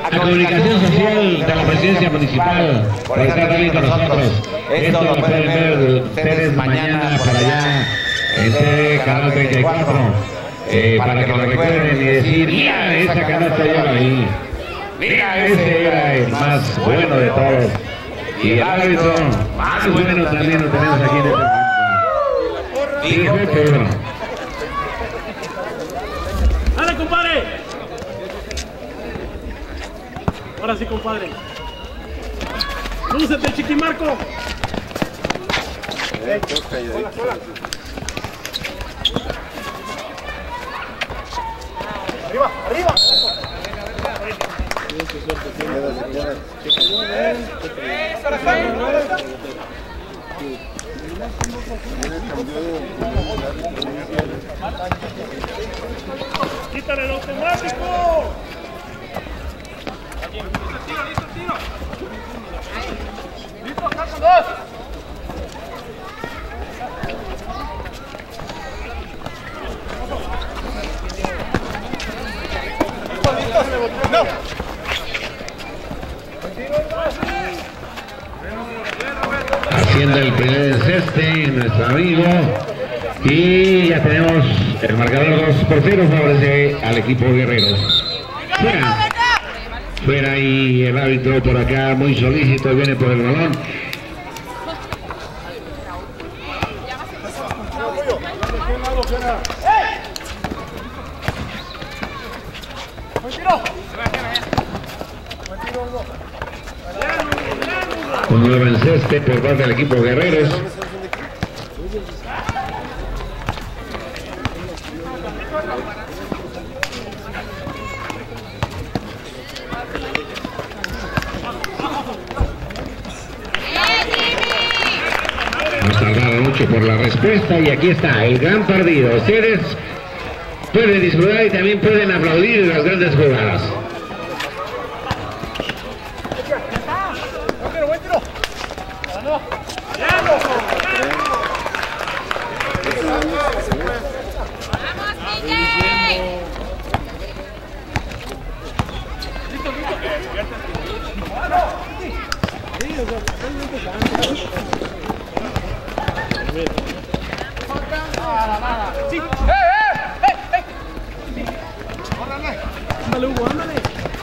a Comunicación Social de la Presidencia Municipal por estar también con nosotros. Esto lo pueden ver ustedes mañana para allá en TV Canal 34, para que lo recuerden y decir, mira, esa canasta yo la vi, mira, ese era el más bueno de todos. Y el árbitro más bueno también lo tenemos aquí en este momento. Dijo Pedro. ¡Dale, compadre! Ahora sí, compadre. ¡Lúcete, Chiquimarco! Hola, hola. ¡Arriba, arriba! ¡Quítale el automático! ¡Listo, tiro! ¡Listo, acá con dos! ¡No! Haciendo el primer enceste nuestro amigo, y ya tenemos el marcador 2-0, favorece al equipo Guerreros. Fuera y el árbitro por acá muy solícito, viene por el balón. Un nuevo enceste por parte del equipo Guerreros. No tardaron mucho por la respuesta y aquí está el gran partido. Ustedes pueden disfrutar y también pueden aplaudir las grandes jugadas. Ándale, Hugo, ándale.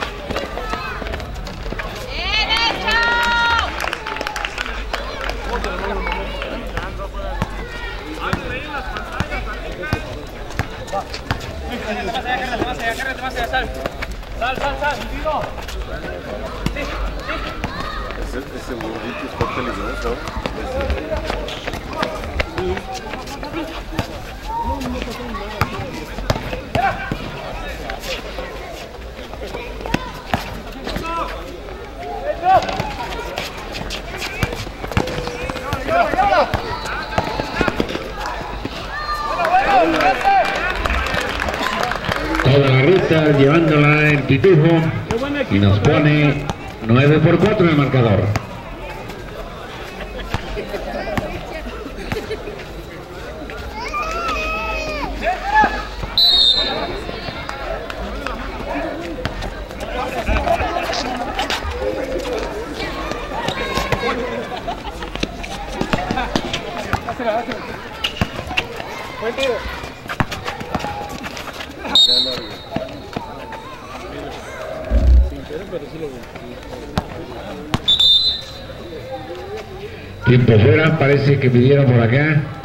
Sal. Ese burrito está peligroso. Toda la ruta llevándola en Pitufo y nos pone 9-4 en el marcador. Buen tiro. Tiempo fuera, parece que pidieron por acá.